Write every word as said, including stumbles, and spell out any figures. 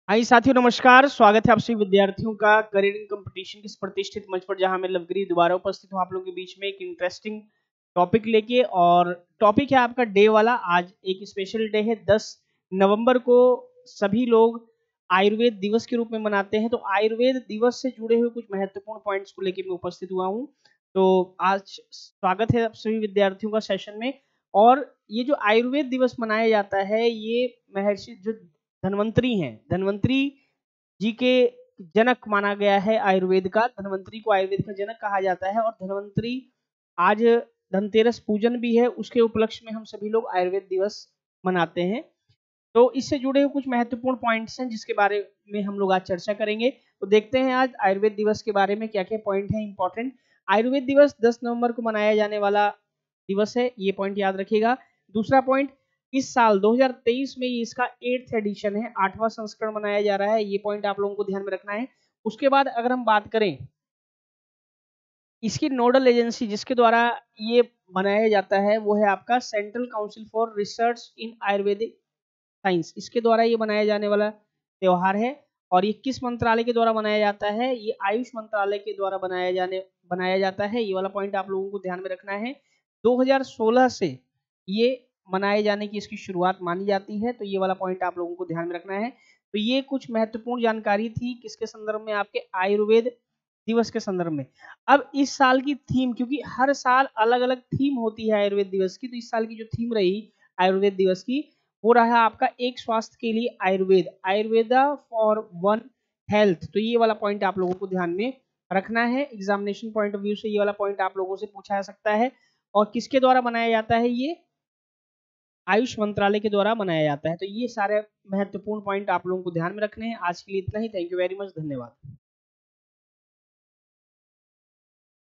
हाय साथियों, नमस्कार। स्वागत है आप सभी विद्यार्थियों का करियर कंपटीशन के इस प्रतिष्ठित मंच पर, जहां मैं लवगिरी दोबारा उपस्थित हूं आप लोगों के बीच में एक इंटरेस्टिंग टॉपिक लेके। और टॉपिक है आपका डे वाला। आज एक स्पेशल डे है, दस नवंबर को सभी लोग आयुर्वेद दिवस के रूप में मनाते हैं। तो आयुर्वेद दिवस से जुड़े हुए कुछ महत्वपूर्ण पॉइंट्स को लेकर मैं उपस्थित हुआ हूँ। तो आज स्वागत है आप सभी विद्यार्थियों का सेशन में। और ये जो आयुर्वेद दिवस मनाया जाता है, ये महर्षि जो धन्वंतरी हैं, धन्वंतरी जी के जनक माना गया है आयुर्वेद का। धन्वंतरी को आयुर्वेद का जनक कहा जाता है। और धन्वंतरी आज धनतेरस पूजन भी है, उसके उपलक्ष्य में हम सभी लोग आयुर्वेद दिवस मनाते हैं। तो इससे जुड़े हुए कुछ महत्वपूर्ण पॉइंट्स हैं जिसके बारे में हम लोग आज चर्चा करेंगे। तो देखते हैं आज आयुर्वेद दिवस के बारे में क्या क्या पॉइंट है इंपॉर्टेंट। आयुर्वेद दिवस दस नवंबर को मनाया जाने वाला दिवस है, ये पॉइंट याद रखिएगा। दूसरा पॉइंट, इस साल दो हज़ार तेईस में ये इसका एट्थ एडिशन है, आठवां संस्करण मनाया जा रहा है। ये पॉइंट आप लोगों को ध्यान में रखना है। उसके बाद अगर हम बात करें इसकी नोडल एजेंसी जिसके द्वारा ये मनाया जाता है, वो है आपका central council for research in Ayurvedic science. इसके द्वारा ये मनाया जाने वाला त्योहार है। और ये किस मंत्रालय के द्वारा मनाया जाता है? ये आयुष मंत्रालय के द्वारा बनाया जाने बनाया जाता है। ये वाला पॉइंट आप लोगों को ध्यान में रखना है। दो हज़ार सोलह से ये मनाए जाने की इसकी शुरुआत मानी जाती है। तो ये वाला पॉइंट आप लोगों को ध्यान में रखना है। तो ये कुछ महत्वपूर्ण जानकारी थी किसके संदर्भ में? आपके आयुर्वेद दिवस के संदर्भ में। अब इस साल की थीम, क्योंकि हर साल अलग अलग थीम होती है आयुर्वेद दिवस की, तो इस साल की जो थीम रही आयुर्वेद दिवस की, वो रहा आपका एक स्वास्थ्य के लिए Ayurveda, Ayurveda for one health. तो ये वाला पॉइंट आप लोगों को ध्यान में रखना है। एग्जामिनेशन पॉइंट ऑफ व्यू से ये वाला पॉइंट आप लोगों से पूछा जा सकता है। और किसके द्वारा मनाया जाता है? ये आयुष मंत्रालय के द्वारा मनाया जाता है। तो ये सारे महत्वपूर्ण पॉइंट आप लोगों को ध्यान में रखने हैं। आज के लिए इतना ही। थैंक यू वेरी मच, धन्यवाद।